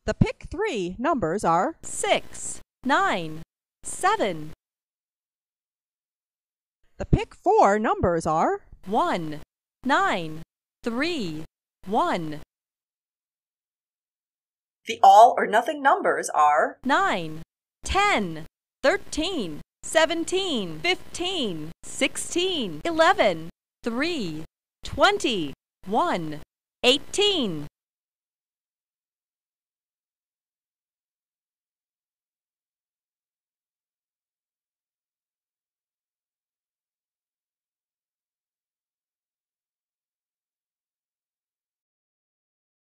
The pick 3 numbers are 6, 9, 7. The pick 4 numbers are 1, 9, 3, 1. The all or nothing numbers are 9, 10, 13, 17, 15, 16, 11, 3, 20, 1, 18.